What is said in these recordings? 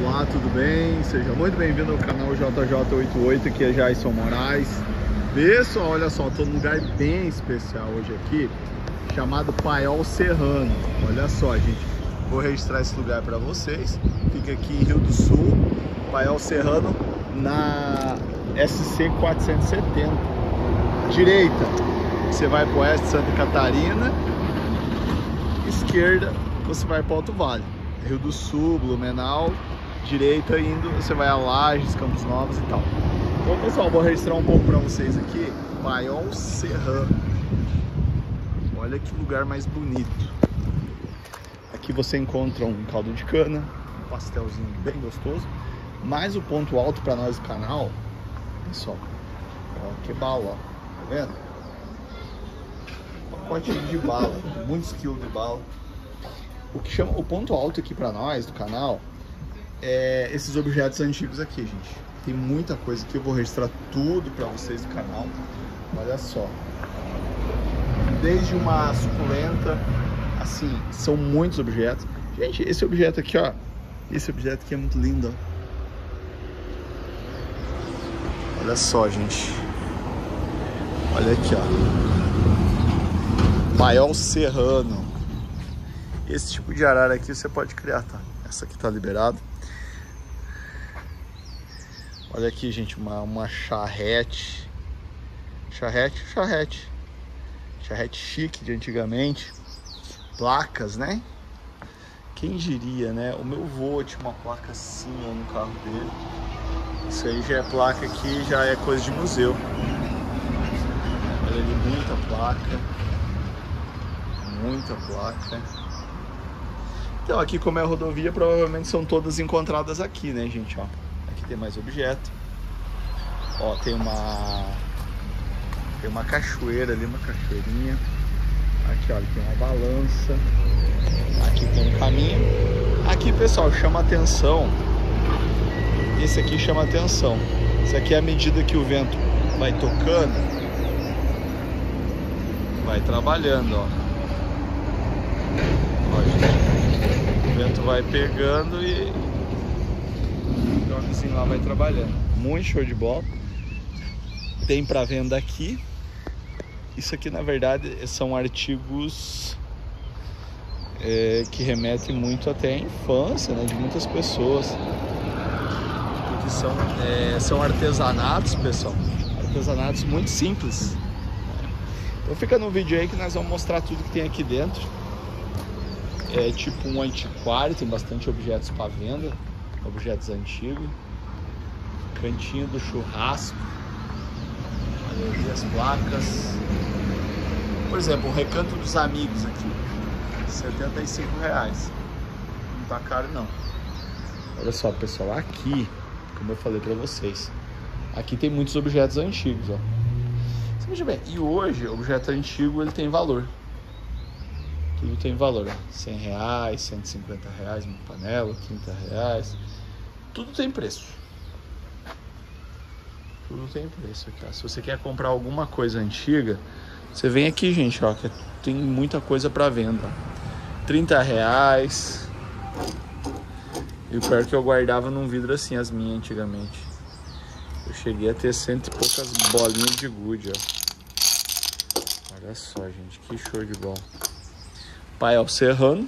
Olá, tudo bem? Seja muito bem-vindo ao canal JJ88, aqui é Jason Moraes. Pessoal, olha só, estou num lugar bem especial hoje aqui, chamado Paiol Serrano. Olha só, gente, vou registrar esse lugar para vocês. Fica aqui em Rio do Sul, Paiol Serrano, na SC 470. Direita, você vai para o oeste de Santa Catarina. Esquerda, você vai para Alto Vale. Rio do Sul, Blumenau. Direita indo, você vai a Lages, Campos Novos e tal. Então, pessoal, vou registrar um pouco para vocês aqui. Paiol Serrano. Olha que lugar mais bonito. Aqui você encontra um caldo de cana, um pastelzinho bem gostoso. Mas o ponto alto para nós do canal, pessoal, ó, que bala, ó. Tá vendo? Pacotinho de bala, muitos quilos de bala. O que chama o ponto alto aqui para nós do canal é esses objetos antigos aqui, gente. Tem muita coisa aqui, eu vou registrar tudo para vocês do canal. Olha só, desde uma suculenta, assim, são muitos objetos. Gente, esse objeto aqui, ó, esse objeto aqui é muito lindo, ó. Olha só, gente. Olha aqui, ó, Paiol Serrano. Esse tipo de arara aqui você pode criar, tá? Essa aqui tá liberada. Olha aqui, gente, uma charrete. Charrete chique de antigamente. Placas, né? Quem diria, né? O meu vô tinha uma placa assim, ó, no carro dele. Isso aí já é placa aqui, já é coisa de museu. Olha ali, muita placa. Muita placa. Então, aqui como é a rodovia, provavelmente são todas encontradas aqui, né, gente, ó. Aqui tem mais objeto. Ó, tem uma cachoeira ali, uma cachoeirinha. Aqui, olha, tem uma balança. Aqui tem um caminho. Aqui, pessoal, chama atenção. Esse aqui chama atenção. Isso aqui é a medida que o vento vai tocando, vai trabalhando, ó. Ó, gente. O vento vai pegando e o homemzinho lá vai trabalhando. Muito show de bola. Tem para venda aqui. Isso aqui, na verdade, são artigos que remetem muito até à infância, né, de muitas pessoas. Porque são artesanatos, pessoal. Artesanatos muito simples. Então fica no vídeo aí que nós vamos mostrar tudo que tem aqui dentro. É tipo um antiquário, tem bastante objetos para venda, objetos antigos. Cantinho do churrasco. Olha aí as placas. Por exemplo, o Recanto dos Amigos aqui, R$75. Não tá caro não. Olha só, pessoal, aqui, como eu falei para vocês, aqui tem muitos objetos antigos, ó. Você veja bem, e hoje o objeto antigo ele tem valor. Tudo tem valor, ó. R$100, R$150 uma panela, R$30. Tudo tem preço. Tudo tem preço aqui, ó. Se você quer comprar alguma coisa antiga, você vem aqui, gente, ó, que tem muita coisa para venda. R$30. E o pior que eu guardava num vidro assim, as minhas antigamente. Eu cheguei a ter 100 e poucas bolinhas de gude, ó. Olha só, gente, que show de bola. Paiol Serrano.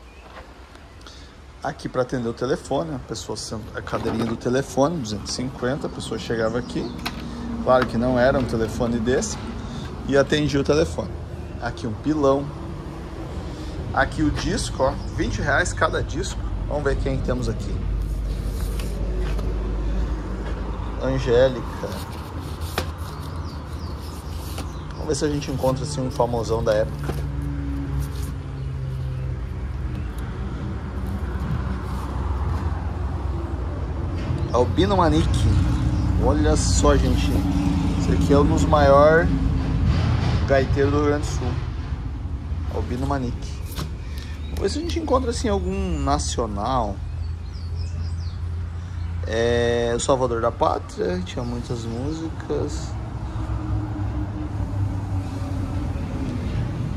Aqui para atender o telefone, a cadeirinha do telefone, 250, a pessoa chegava aqui. Claro que não era um telefone desse. E atendia o telefone. Aqui um pilão. Aqui o disco, ó, R$20 cada disco. Vamos ver quem temos aqui. Angélica. Vamos ver se a gente encontra assim um famosão da época. Albino Manique. Olha só, gente. Esse aqui é um dos maiores gaiteiros do Rio Grande do Sul. Albino Manique. Vamos ver se a gente encontra assim algum nacional. O Salvador da Pátria. Tinha muitas músicas.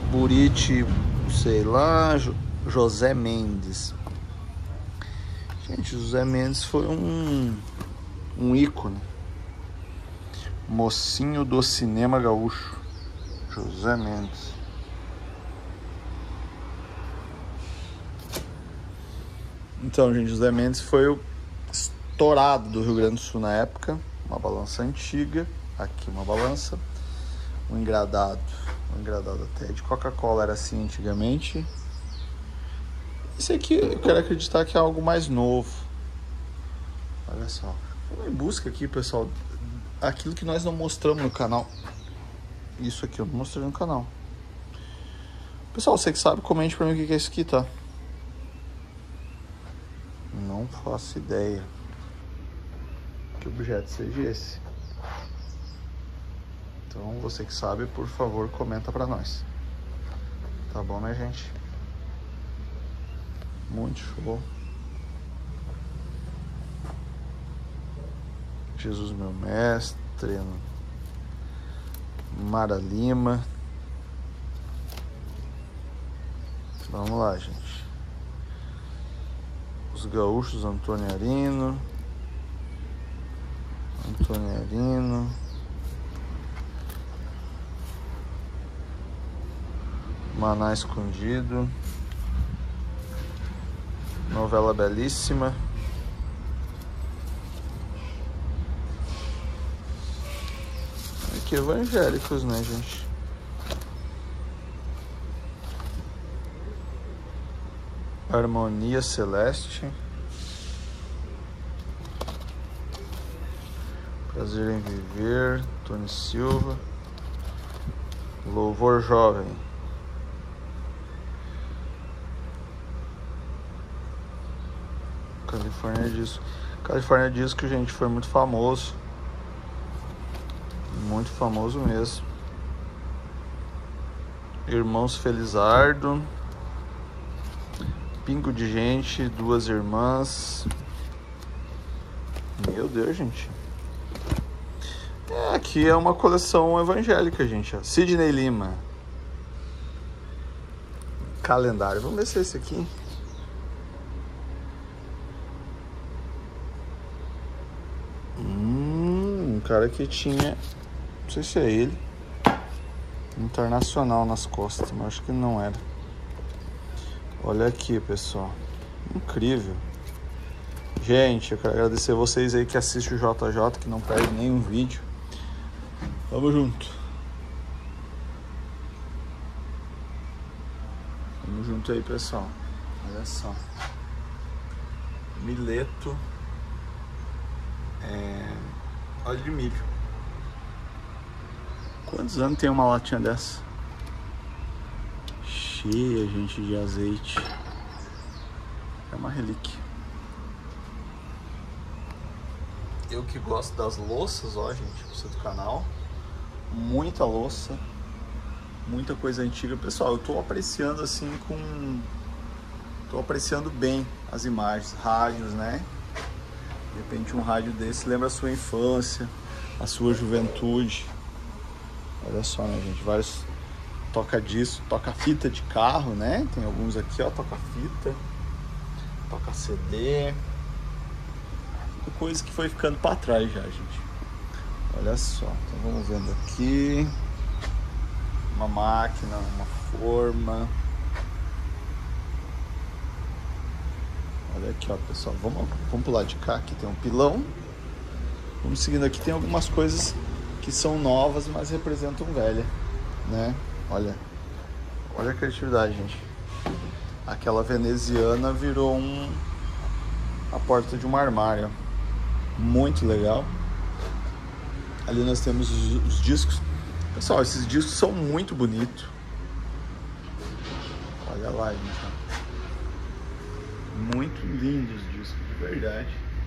Buriti, sei lá. José Mendes. Gente, José Mendes foi um ícone. Mocinho do cinema gaúcho. José Mendes. Então, gente, José Mendes foi o estourado do Rio Grande do Sul na época. Uma balança antiga. Aqui uma balança. Um engradado até de Coca-Cola era assim antigamente. Esse aqui eu quero acreditar que é algo mais novo. Olha só. Vamos em busca aqui, pessoal, aquilo que nós não mostramos no canal. Isso aqui eu não mostrei no canal. Pessoal, você que sabe, comente pra mim o que é isso aqui, tá? Não faço ideia que objeto seja esse. Então, você que sabe, por favor, comenta pra nós. Tá bom, né, gente? Muito show. Jesus meu mestre. Mara Lima. Vamos lá, gente. Os gaúchos, Antônio Arino. Maná Escondido. Novela belíssima. Aqui evangélicos, né, gente? Harmonia Celeste. Prazer em Viver. Tony Silva. Louvor Jovem. Califórnia Disco, gente, foi muito famoso. Muito famoso mesmo. Irmãos Felizardo. Pingo de Gente, Duas Irmãs. Meu Deus, gente. Aqui é uma coleção evangélica, gente. Sidney Lima. Calendário. Vamos ver se é esse aqui. Um cara que tinha... Não sei se é ele. Internacional nas costas, mas acho que não era. Olha aqui, pessoal. Incrível. Gente, eu quero agradecer vocês aí que assistem o JJ, que não perde nenhum vídeo. Tamo junto. Tamo junto aí, pessoal. Olha só. Mileto. Óleo de milho. Quantos anos tem uma latinha dessa? Cheia, gente, de azeite. É uma relíquia. Eu que gosto das louças, ó, gente, você do canal. Muita louça. Muita coisa antiga. Pessoal, eu tô apreciando assim tô apreciando bem as imagens. Rádios, né? De repente um rádio desse lembra a sua infância, a sua juventude. Olha só, né, gente? Vários toca-disco, toca-fita de carro, né? Tem alguns aqui, ó, toca-fita, toca-CD. Coisa que foi ficando pra trás já, gente. Olha só. Então vamos vendo aqui. Uma máquina, uma forma. Olha aqui, ó, pessoal. Vamos pro lado de cá. Aqui tem um pilão. Vamos seguindo aqui. Tem algumas coisas que são novas, mas representam velha, né? Olha a criatividade, gente. Aquela veneziana virou a porta de um armário. Muito legal. Ali nós temos os discos. Pessoal, esses discos são muito bonitos. Olha lá, gente. Muito lindos os discos, de verdade.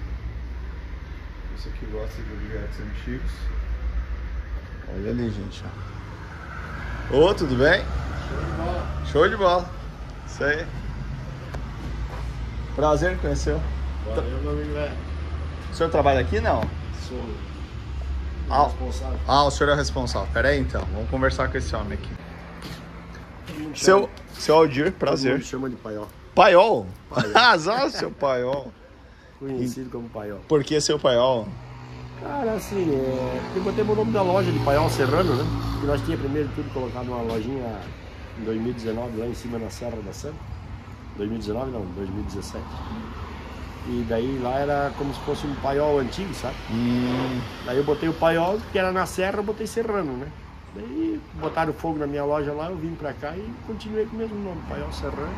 Você que gosta de objetos antigos. Olha ali, gente. Ô, tudo bem? Show de bola. Show de bola. Isso aí. Prazer em conhecer. Valeu, meu amigo velho. O senhor trabalha aqui, não? Sou responsável. O senhor é o responsável. Pera aí, então. Vamos conversar com esse homem aqui. Seu Aldir, prazer. Todo mundo chama de Paiol. Paiol? Azar, seu Paiol. Conhecido como Paiol. Por que seu paiol? Cara, assim, eu botei o nome da loja de Paiol Serrano, né? Porque nós tínhamos primeiro tudo colocado numa lojinha em 2019, lá em cima na Serra da Santa. 2019 não, 2017. E daí lá era como se fosse um paiol antigo, sabe? Daí eu botei o paiol, que era na serra, eu botei Serrano, né? Daí botaram fogo na minha loja lá, eu vim pra cá e continuei com o mesmo nome, Paiol Serrano.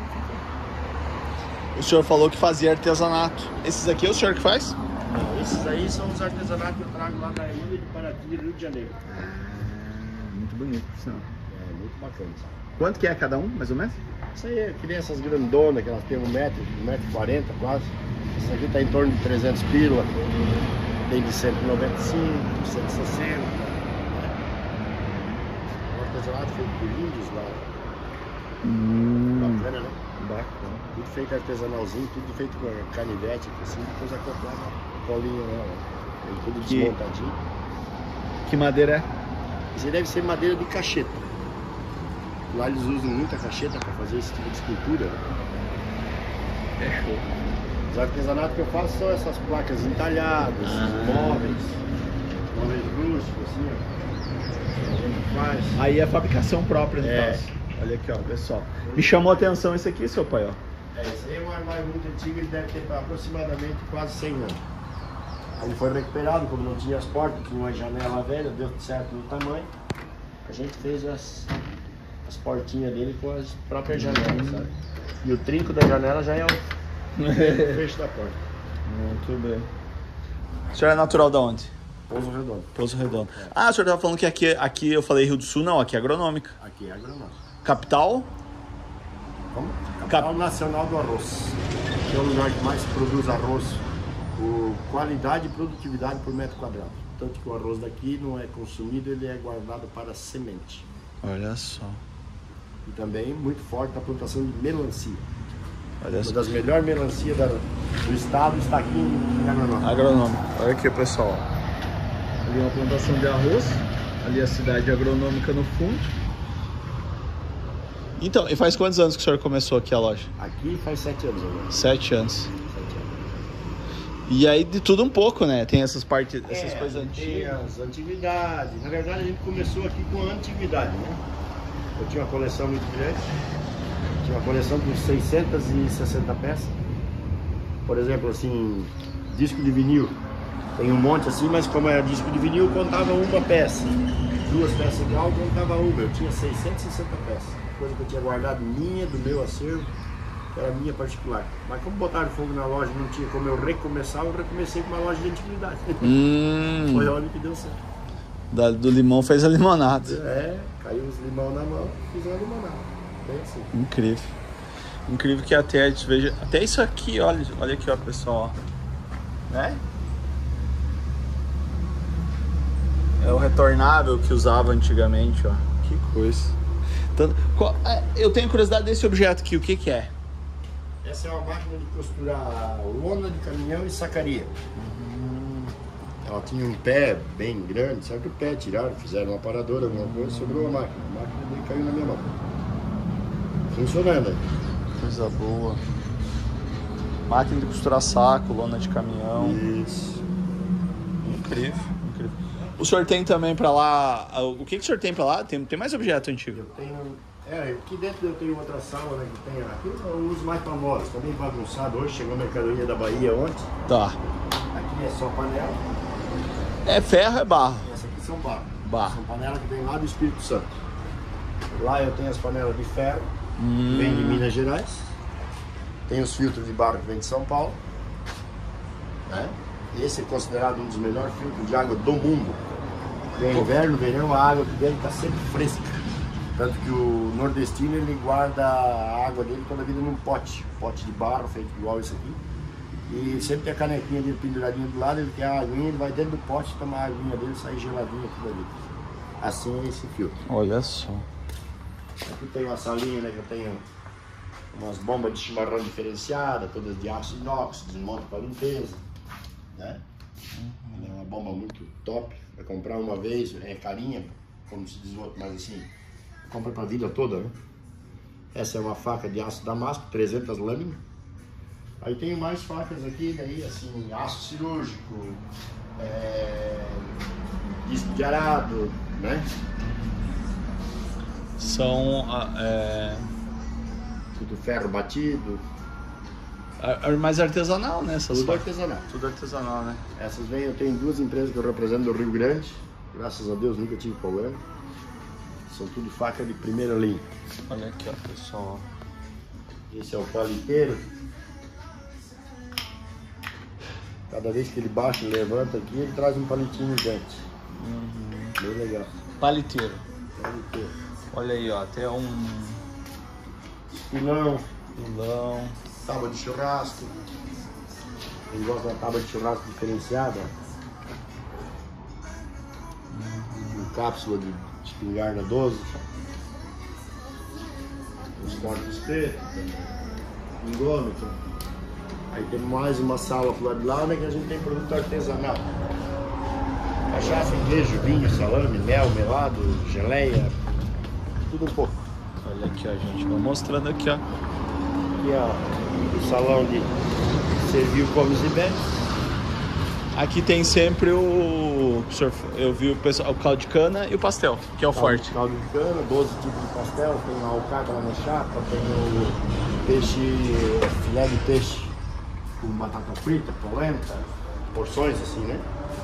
O senhor falou que fazia artesanato. Esses aqui é o senhor que faz? Não, esses aí são os artesanatos que eu trago lá da ilha de Paraty, Rio de Janeiro. Muito bonito, senhor. É, muito bacana. Quanto que é cada um, mais ou menos? Isso aí é que nem essas grandonas, que elas têm 1,40 m quase. Essa aqui tá em torno de 300 pila. Tem de 195, 160. O artesanato feito por índios lá. Bacana, né? Bacana. Tudo feito artesanalzinho, tudo feito com canivete, assim, depois acoplado a colinha lá, ó. Tem tudo desmontadinho. Que madeira é? Isso aí deve ser madeira de cacheta. Lá eles usam muita cacheta para fazer esse tipo de escultura. É show. Os artesanatos que eu faço são essas placas entalhadas, móveis rústicos, assim, ó. A gente faz. Aí é a fabricação própria, no caso. Olha aqui, ó, pessoal. Me chamou a atenção esse aqui, seu pai, ó. Esse aí é um armário muito antigo, ele deve ter aproximadamente quase 100 anos. Aí ele foi recuperado, como não tinha as portas, tinha uma janela velha, deu certo no tamanho. A gente fez as portinhas dele com as próprias janelas, sabe? E o trinco da janela já é o fecho da porta. Muito bem. O senhor é natural de onde? Pouso Redondo. Pouso Redondo. Ah, o senhor estava falando que aqui eu falei Rio do Sul, não, aqui é agronômica. Aqui é agronômica. Capital? Como? Capital Nacional do Arroz. Que é o lugar que mais produz arroz. Qualidade e produtividade por metro quadrado. Tanto que o arroz daqui não é consumido, ele é guardado para semente. Olha só. E também muito forte na plantação de melancia. Olha Uma só. das melhores melancias do estado está aqui em Agronômica. Agronômica. Olha aqui, pessoal. Ali uma plantação de arroz. Ali a cidade agronômica no fundo. Então, e faz quantos anos que o senhor começou aqui a loja? Aqui faz 7 anos agora. 7 anos. 7 anos. E aí de tudo um pouco, né? Tem essas partes, essas coisas Tem antigas. as antiguidades. Na verdade a gente começou aqui com a antiguidade, né? Eu tinha uma coleção muito grande. Tinha uma coleção com 660 peças. Por exemplo, assim, disco de vinil. Tem um monte assim, mas como era disco de vinil, eu contava uma peça. 2 peças de álcool, eu contava uma. Eu tinha 660 peças. Coisa que eu tinha guardado minha, do meu acervo, que era minha particular. Mas como botaram fogo na loja, não tinha como eu recomeçar, eu recomecei com uma loja de antiguidade. Foi a hora que deu certo. Do limão fez a limonada. Caiu os limão na mão, fiz uma limonada. Bem assim. Incrível. Incrível que até a gente veja. Até isso aqui, olha aqui, ó, pessoal. Ó. Né? É o retornável que usava antigamente, ó. Que coisa. Então, eu tenho curiosidade desse objeto aqui, o que que é? Essa é uma máquina de costurar lona de caminhão e sacaria. Ela tinha um pé bem grande, sabe que o pé tiraram, fizeram uma paradora, alguma coisa, sobrou a máquina. A máquina dele caiu na minha mão. Funcionando aí. Coisa boa. Máquina de costurar saco, lona de caminhão. Isso. Incrível, incrível. O senhor tem também pra lá. O que o senhor tem pra lá? Tem mais objeto antigo? Eu tenho. Aqui dentro eu tenho outra sala, né, que tem. Aqui eu uso mais para móveis, tá bem bagunçado hoje, chegou a mercadoria da Bahia ontem. Tá. Aqui é só panela. É ferro, é barro? Essa aqui são barro. Barro. São panelas que vem lá do Espírito Santo. Lá eu tenho as panelas de ferro, que vem de Minas Gerais. Tem os filtros de barro que vem de São Paulo. Né? Esse é considerado um dos melhores filtros de água do mundo. No inverno, no verão, a água aqui dentro está sempre fresca. Tanto que o nordestino ele guarda a água dele toda a vida num pote de barro feito igual esse aqui. E sempre tem a canequinha dele penduradinha do lado, ele quer a aguinha, ele vai dentro do pote, toma a aguinha dele, sai geladinha tudo ali. Assim é esse filtro. Olha só. Aqui tem uma salinha, né, que eu tenho umas bombas de chimarrão diferenciadas, todas de aço inox, desmonte para limpeza, né? É uma bomba muito top, vai comprar uma vez, é carinha, como se diz outro, mas assim, compra para a vida toda, né? Essa é uma faca de aço damasco, 300 lâminas. Aí tem mais facas aqui, daí assim, aço cirúrgico, disco de arado, né? São Tudo ferro batido. mais artesanal, né? Essas Tudo facas. artesanal. Tudo artesanal, né? Essas vêm, eu tenho 2 empresas que eu represento do Rio Grande. Graças a Deus nunca tive problema. São tudo faca de primeira linha. Olha aqui, ó, pessoal. Esse é o paliteiro. Cada vez que ele baixa e levanta aqui, ele traz um palitinho dentro. Bem legal. Paliteiro. Paliteiro. Olha aí, ó, até um Pilão, pilão. tábua de churrasco. Quem gosta da tábua de churrasco diferenciada. Cápsula de espingarda 12. Os cortes pretos. Ingômetro. Aí tem mais uma sala pro lado de lá, né, que a gente tem produto artesanal. Cachaça, queijo, vinho, salame, mel, melado, geleia, tudo um pouco. Olha aqui, ó, gente. Vou mostrando aqui, ó. Aqui, ó, o salão de servir comes e bebes. Aqui tem sempre eu vi o pessoal, o caldo de cana e o pastel, que é o forte. Caldo de cana, 12 tipos de pastel, tem a alcatra na chapa, tem o peixe, filé de peixe com batata frita, polenta, porções assim, né?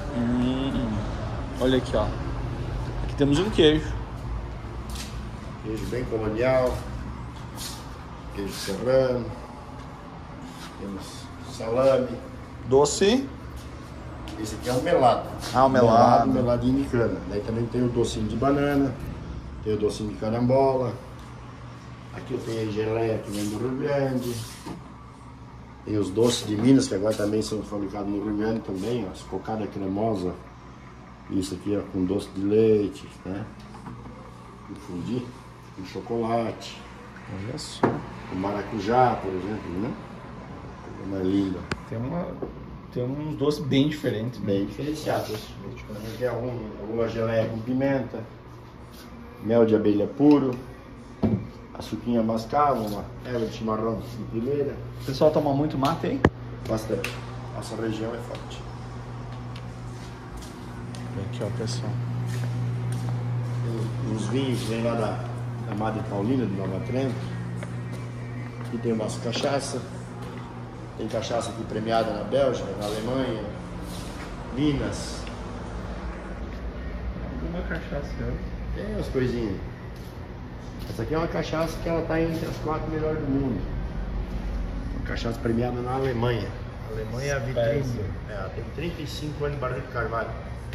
Olha aqui, ó. Aqui temos um queijo. Queijo bem colonial, queijo serrano, temos salame. Doce. Esse aqui é um melado. Ah, o melado. Meladinho de cana. Daí também tem o docinho de banana, tem o docinho de carambola. Aqui eu tenho a geleia que vem do Rio Grande. Tem os doces de Minas, que agora também são fabricados no Rio Grande também, ó, as cocada cremosa. Isso aqui, ó, com doce de leite, né? Com fundi, com chocolate. Olha só. Com maracujá, por exemplo, né? Uma linda. Tem uns doces bem diferentes. Bem diferenciados. Aqui é alguma geleia com pimenta, mel de abelha puro, açuquinha mascavo, uma erva de chimarrão de primeira. O pessoal toma muito mate, hein? Bastante. Nossa região é forte. Olha aqui, ó, pessoal. Tem uns vinhos que vem lá da Madre Paulina, de Nova Trento. Aqui tem umas cachaça. Tem cachaça aqui premiada na Bélgica, na Alemanha, Minas. Alguma cachaça, Tem umas coisinhas. Essa aqui é uma cachaça que ela está entre as 4 melhores do mundo. Uma cachaça premiada na Alemanha. A Alemanha é a vitrine. Ela tem 35 anos de barriga de carvalho.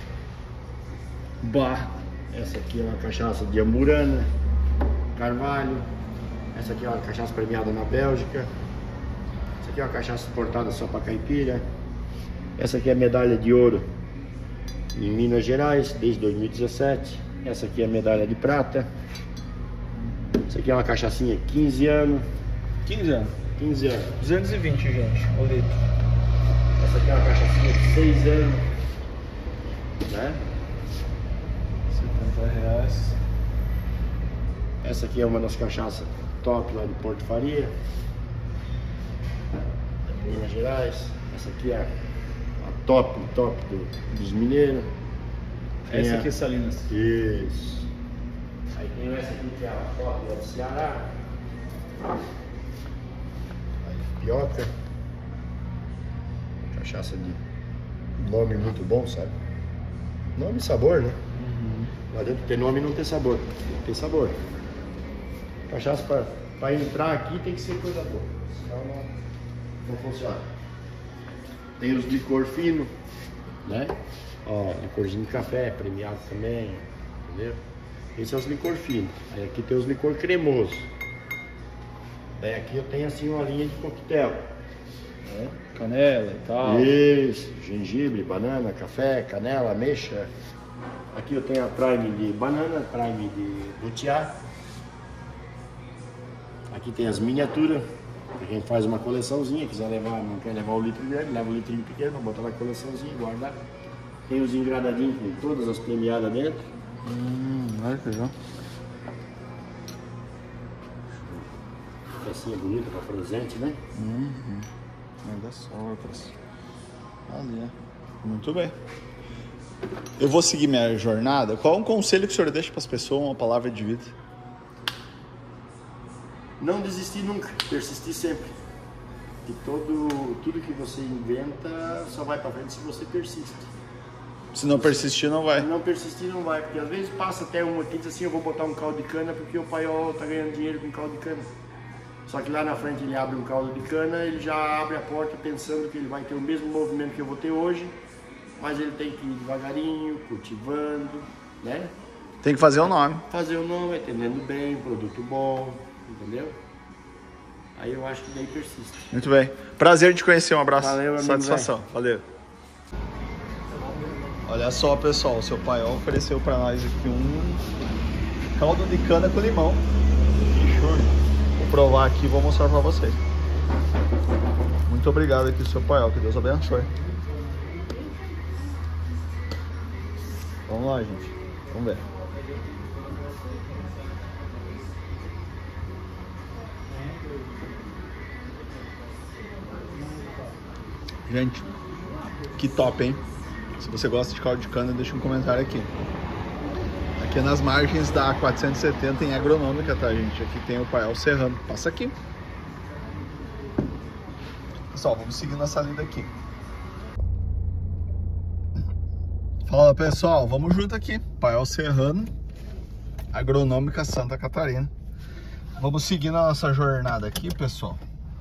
Bah. Essa aqui é uma cachaça de Amburana, Carvalho. Essa aqui é uma cachaça premiada na Bélgica. Essa aqui é uma cachaça exportada só para caipira. Essa aqui é a medalha de ouro em Minas Gerais, desde 2017. Essa aqui é a medalha de prata. Essa aqui é uma cachaçinha 15 anos. 15 anos. 15 anos. 220, gente, o litro. Essa aqui é uma cachaçinha de 6 anos. Né? R$70. Essa aqui é uma das cachaças top lá de Porto Faria, Minas Gerais. Essa aqui é a top dos mineiros. Essa aqui é Salinas. Isso. Aí tem essa aqui que é a top lá do Ceará. Aí Pioca. Cachaça de nome muito bom, sabe? Nome e sabor, né? Lá dentro tem nome e não tem sabor. Tem sabor. Cachaça para entrar aqui tem que ser coisa boa. Senão não funciona. Tem os licor fino, né? Ó, licorzinho de café, premiado também, entendeu? Esse é os licor fino. Aí aqui tem os licor cremoso. Daí aqui eu tenho assim uma linha de coquetel, né? Canela e tal. Isso, gengibre, banana, café, canela, ameixa. Aqui eu tenho a prime de banana, prime de butiá. Aqui tem as miniaturas. Pra quem faz uma coleçãozinha, quiser levar, não quer levar o litro grande, leva o litrinho pequeno, pra botar na coleçãozinha, guardar. Tem os engradadinhos com todas as premiadas dentro. Olha que legal. Pecinha bonita para presente, né? Ainda sobras. Ali, muito bem. Eu vou seguir minha jornada. Qual é um conselho que o senhor deixa para as pessoas, uma palavra de vida? Não desistir nunca, persistir sempre. E tudo que você inventa só vai para frente se você persiste. Se não persistir, não vai. Se não persistir, não vai. Porque às vezes passa até uma aqui e diz assim, eu vou botar um caldo de cana porque o paiol tá ganhando dinheiro com caldo de cana. Só que lá na frente ele abre um caldo de cana, ele já abre a porta pensando que ele vai ter o mesmo movimento que eu vou ter hoje, mas ele tem que ir devagarinho, cultivando, né? Tem que fazer o nome. Fazer o nome, atendendo bem, produto bom, entendeu? Aí eu acho que daí persiste. Muito bem. Prazer de te conhecer, um abraço. Valeu, amigo. Satisfação. Valeu. Olha só, pessoal, o seu paiol ofereceu para nós aqui um caldo de cana com limão. Que show. Vou provar aqui e vou mostrar para vocês. Muito obrigado aqui, seu paiol. Que Deus abençoe. Vamos lá, gente. Vamos ver. Gente, que top, hein? Se você gosta de caldo de cana, deixa um comentário aqui. Aqui é nas margens da 470 em Agronômica, tá, gente? Aqui tem o Paiol Serrano. Passa aqui. Pessoal, vamos seguir nossa lida aqui. Fala, pessoal. Vamos junto aqui. Paiol Serrano, Agronômica Santa Catarina. Vamos seguir na nossa jornada aqui, pessoal.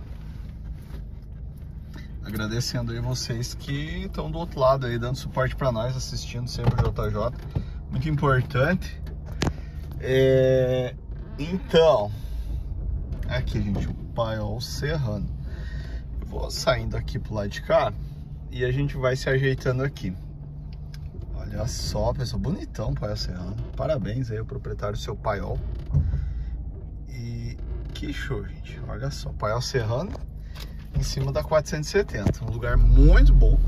Agradecendo aí vocês que estão do outro lado aí, dando suporte para nós, assistindo sempre o JJ. Muito importante. Então, aqui, gente, o Paiol Serrano. Eu vou saindo aqui pro lado de cá e a gente vai se ajeitando aqui. Olha só, pessoal, bonitão o Paiol Serrano. Parabéns aí ao proprietário do seu Paiol. E que show, gente. Olha só, Paiol Serrano em cima da 470, um lugar muito bom,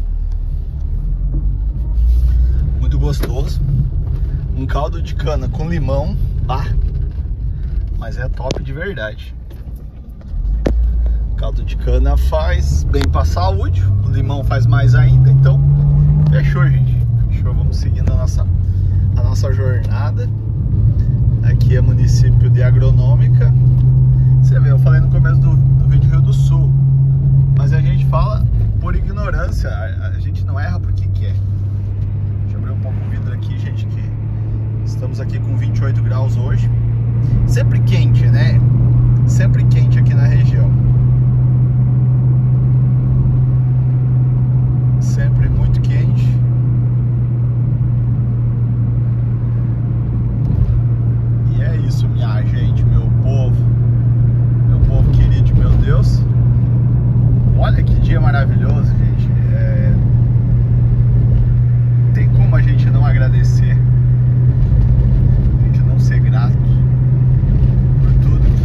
muito gostoso, um caldo de cana com limão, mas é top de verdade. O caldo de cana faz bem para a saúde, o limão faz mais ainda, então fechou, gente, fechou. Vamos seguindo a nossa jornada. Aqui é município de Agronômica. Você vê, eu falei no começo do vídeo Rio do Sul, mas a gente fala por ignorância, a gente não erra porque quer. Deixa eu abrir um pouco o vidro aqui, gente, que estamos aqui com 28 graus hoje. Sempre quente, né? Sempre quente aqui na região. Sempre muito quente. E é isso, minha gente, meu povo querido, meu Deus. Olha que dia maravilhoso, gente. Tem como a gente não agradecer, a gente não ser grato por tudo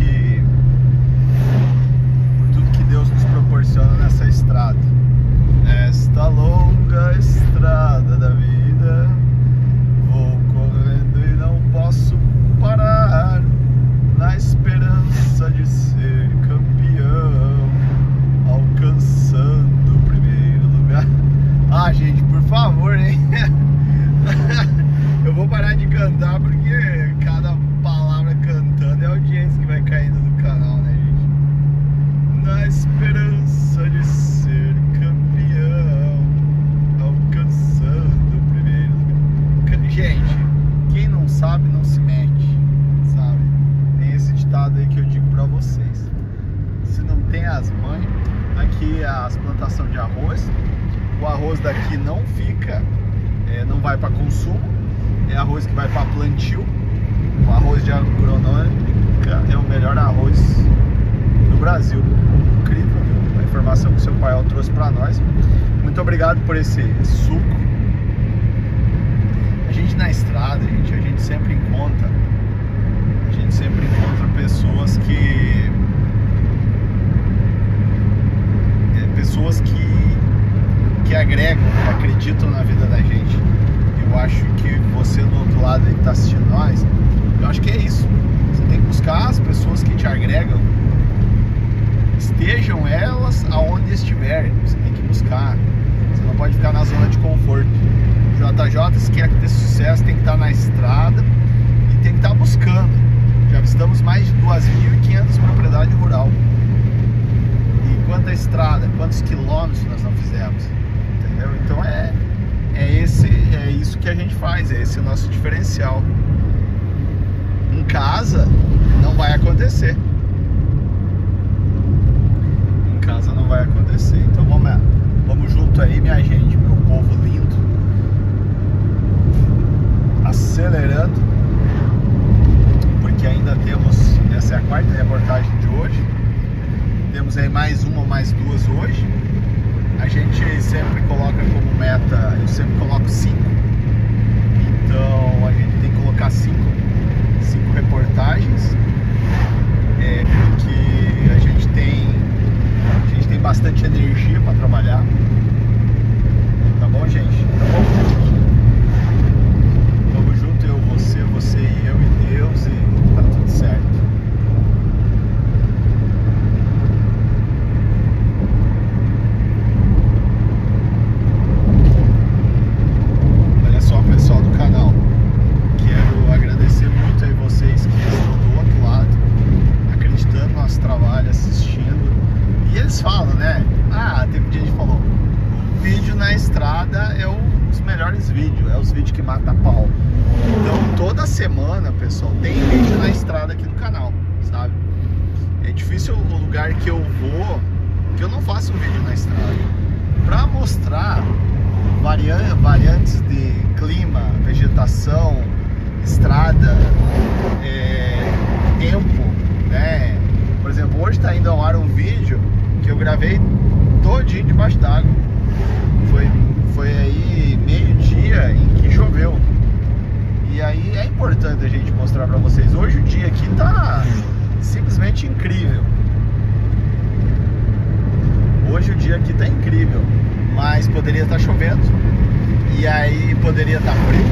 que Deus nos proporciona nessa estrada. Esta longa estrada da vida, vou correndo e não posso parar, na esperança de ser campeão, alcançando o primeiro lugar. Gente, por favor, hein? Eu vou parar de cantar porque cada palavra cantando é a audiência que vai caindo do canal, né, gente? Na esperança de ser campeão, alcançando o primeiro lugar. Gente, quem não sabe não se mete, sabe? Tem esse ditado aí que eu digo pra vocês. Se não tem as mães, aqui é as plantações de arroz. O arroz daqui não fica, não vai para consumo, é arroz que vai para plantio. O arroz de Agronômica é o melhor arroz do Brasil. Incrível a informação que o seu Paiol trouxe para nós. Muito obrigado por esse suco. A gente na estrada, gente, a gente sempre encontra pessoas que agregam, que acreditam na vida da gente. Eu acho que você do outro lado aí que tá assistindo nós, eu acho que é isso. Você tem que buscar as pessoas que te agregam estejam elas aonde estiverem, você tem que buscar, você não pode ficar na zona de conforto. JJ, se quer ter sucesso, tem que estar na estrada e tem que estar buscando. Já visitamos mais de 2.500 propriedades rural. E quanta estrada, quantos quilômetros nós não fizemos, entendeu? Então é isso que a gente faz, esse é o nosso diferencial. Em casa não vai acontecer. Em casa não vai acontecer. Então vamos junto aí, minha gente, meu povo lindo. Acelerando, porque ainda temos, essa é a quarta reportagem de hoje. Temos aí mais uma ou mais duas hoje. A gente sempre coloca como meta, eu sempre coloco 5. Então a gente tem que colocar 5 reportagens, porque a gente tem bastante energia para trabalhar. Tá bom, gente? Tá bom? Vamos junto, eu, você e eu e Deus, e tá tudo certo. Olha só, pessoal do canal, quero agradecer muito aí vocês que estão do outro lado, acreditando no nosso trabalho, assistindo. E eles falam, né? Teve dia que falou, o vídeo na estrada é os melhores vídeos, é os vídeos que matam a pau. Então toda semana, pessoal, tem vídeo na estrada aqui no canal, sabe? É difícil o lugar que eu vou que eu não faço um vídeo na estrada para mostrar variantes de clima, vegetação, estrada, tempo, né? Por exemplo, hoje está indo ao ar um vídeo que eu gravei todinho debaixo d'água. Foi aí meio-dia em que choveu. E aí é importante a gente mostrar para vocês. Hoje o dia aqui tá simplesmente incrível. Hoje o dia aqui tá incrível, mas poderia estar chovendo. E aí poderia estar frio,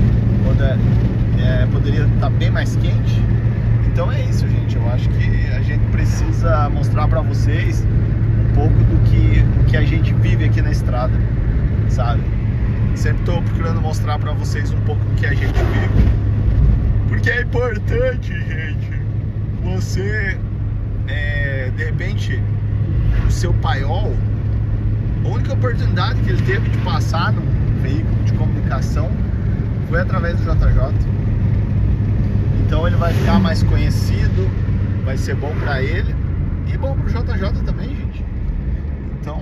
poderia estar bem mais quente. Então é isso, gente. Eu acho que a gente precisa mostrar para vocês um pouco do que a gente vive aqui na estrada, sabe? Sempre estou procurando mostrar para vocês um pouco do que a gente vive, porque é importante, gente. Você, de repente, o seu paiol, a única oportunidade que ele teve de passar num veículo de comunicação foi através do JJ. Então ele vai ficar mais conhecido, vai ser bom para ele e bom para o JJ também, gente. Então,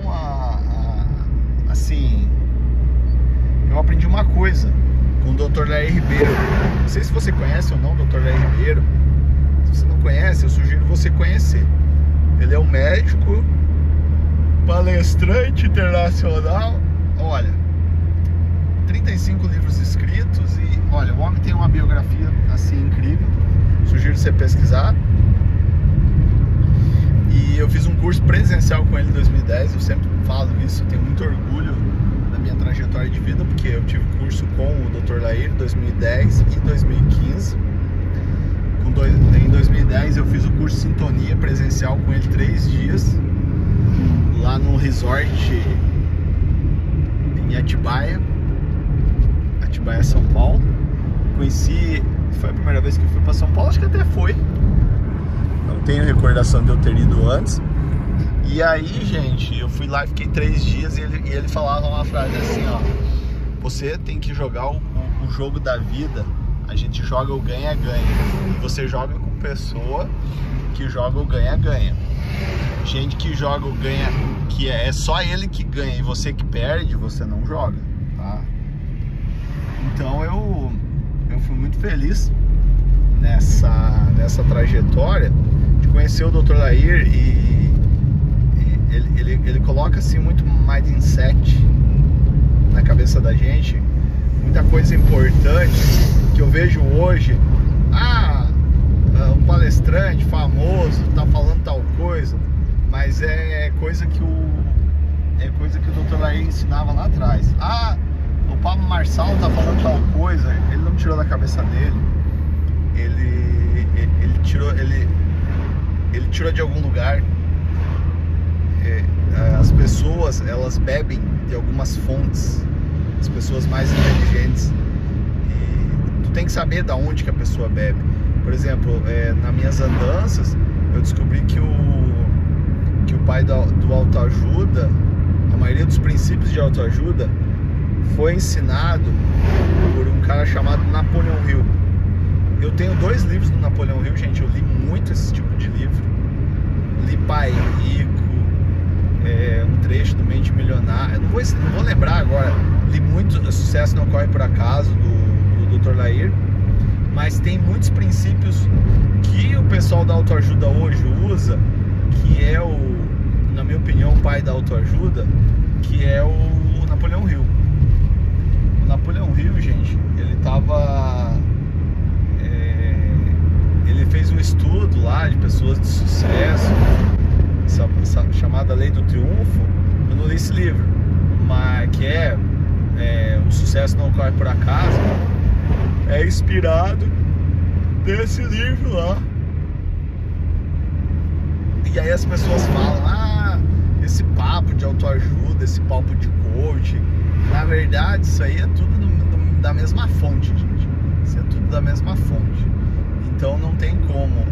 assim, eu aprendi uma coisa com o Dr. Lair Ribeiro. Não sei se você conhece ou não o Dr. Lair Ribeiro. Se você não conhece, eu sugiro você conhecer. Ele é um médico, palestrante internacional. Olha, 35 livros escritos e, olha, o homem tem uma biografia assim incrível. Sugiro você pesquisar. E eu fiz um curso presencial com ele em 2010. Eu sempre falo isso, eu tenho muito orgulho da minha trajetória de vida, porque eu tive curso com o Dr. Lair em 2010 e 2015. Em 2010 eu fiz o curso Sintonia presencial com ele 3 dias lá no resort em Atibaia, São Paulo. Conheci, foi a primeira vez que eu fui para São Paulo, acho que até foi. Não tenho recordação de eu ter ido antes. E aí, gente, eu fui lá e fiquei 3 dias e ele falava uma frase assim, ó: você tem que jogar o jogo da vida. A gente joga o ganha-ganha. E você joga com pessoa que joga o ganha-ganha. Gente que joga o ganha, que é só ele que ganha e você que perde, você não joga, tá? Então eu fui muito feliz nessa trajetória de conhecer o Dr. Lair e ele coloca assim muito mindset na cabeça da gente, muita coisa importante que eu vejo hoje. Um palestrante famoso tá falando tal coisa, mas é coisa que o Dr. Lair ensinava lá atrás. O Pablo Marçal tá falando tal coisa, ele não tirou da cabeça dele, ele tirou de algum lugar. as pessoas, elas bebem de algumas fontes, as pessoas mais inteligentes, e tu tem que saber da onde que a pessoa bebe. Por exemplo, nas minhas andanças, eu descobri que o pai do autoajuda, a maioria dos princípios de autoajuda foi ensinado por um cara chamado Napoleão Hill. Eu tenho 2 livros do Napoleão Hill, gente. Eu li muito esse tipo de livro. Li Pai Rico, um trecho do Mente Milionária. Eu não vou lembrar agora. Li muito Sucesso Não Corre Por Acaso, do Dr. Lair. Mas tem muitos princípios que o pessoal da autoajuda hoje usa, que é na minha opinião, o pai da autoajuda, que é o Napoleão Hill. O Napoleão Hill, gente, ele fez um estudo lá de pessoas de sucesso, essa chamada Lei do Triunfo. Eu não li esse livro, mas que o Sucesso Não Corre Por Acaso, é inspirado nesse livro lá. E aí as pessoas falam, esse papo de autoajuda, esse papo de coaching, na verdade isso aí é tudo da mesma fonte, gente. Isso é tudo da mesma fonte. Então não tem como,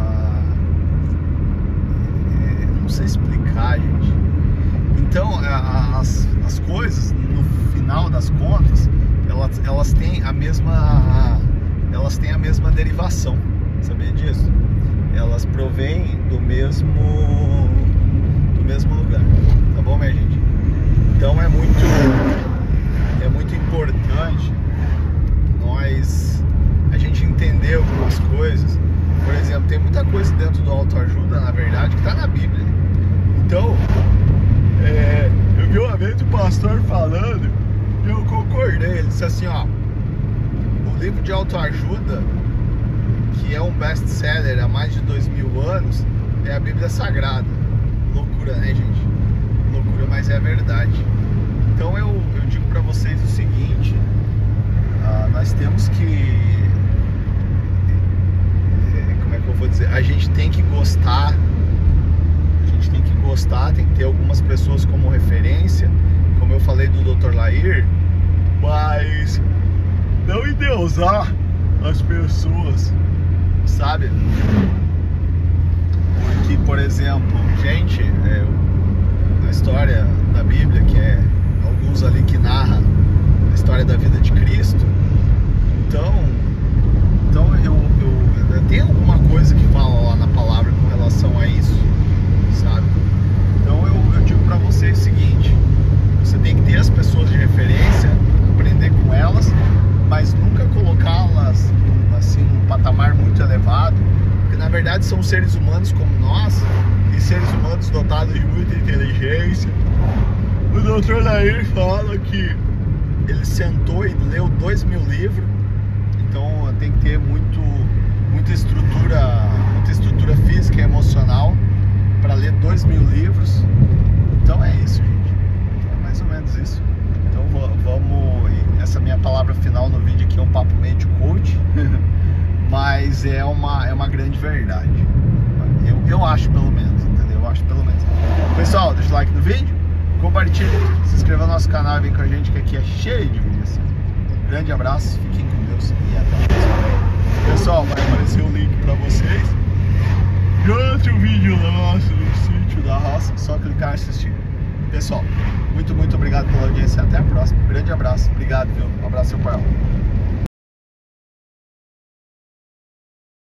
não sei explicar, gente. Então as coisas, no final das contas, elas têm a mesma derivação, sabia disso? Elas provêm do mesmo lugar, tá bom, minha gente? Então é muito importante a gente entender algumas coisas. Por exemplo, tem muita coisa dentro do autoajuda, na verdade, que tá na Bíblia. Então, eu vi uma vez o pastor falando e eu concordei. Ele disse assim, o livro de autoajuda, que é um best-seller há mais de 2000 anos, é a Bíblia Sagrada. Loucura, né, gente? Loucura, mas é a verdade. Então eu digo pra vocês o seguinte, nós temos que, como é que eu vou dizer, a gente tem que gostar, tem que ter algumas pessoas como referência, como eu falei do Dr. Lair, mas não endeusar as pessoas, sabe? Porque, por exemplo, gente, na história da Bíblia, que é alguns ali que narra a história da vida de Cristo, então tem alguma coisa que fala lá na palavra com relação a isso, sabe? Então eu digo pra vocês o seguinte, você tem que ter as pessoas de referência, aprender com elas, mas nunca colocá-las assim num patamar muito elevado, porque na verdade são seres humanos como nós, e seres humanos dotados de muita inteligência. O Dr. Lair fala que ele sentou e leu 2000 livros, então tem que ter muita estrutura física e emocional para ler 2000 livros. Então é isso, gente. É mais ou menos isso. Então vamos. Essa minha palavra final no vídeo aqui é um papo meio de coach, mas é uma grande verdade. Eu acho, pelo menos, entendeu? Eu acho, pelo menos. Pessoal, deixa o like no vídeo, compartilha, se inscreva no nosso canal e vem com a gente, que aqui é cheio de vídeos assim. Grande abraço, fiquem com Deus e até a próxima. Pessoal, vai aparecer o link pra vocês de outro vídeo nosso no sítio da roça, só clicar e assistir. Pessoal, muito obrigado pela audiência, até a próxima. Grande abraço, obrigado, viu? Um abraço, seu pai.